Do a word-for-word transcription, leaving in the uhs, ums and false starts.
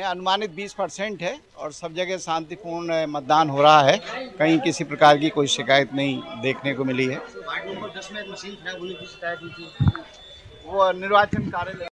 अनुमानित बीस परसेंट है और सब जगह शांतिपूर्ण मतदान हो रहा है। कहीं किसी प्रकार की कोई शिकायत नहीं देखने को मिली है। वार्ड नंबर दस में मशीन खराब होने की शिकायत हुई थी, वो निर्वाचन कार्यालय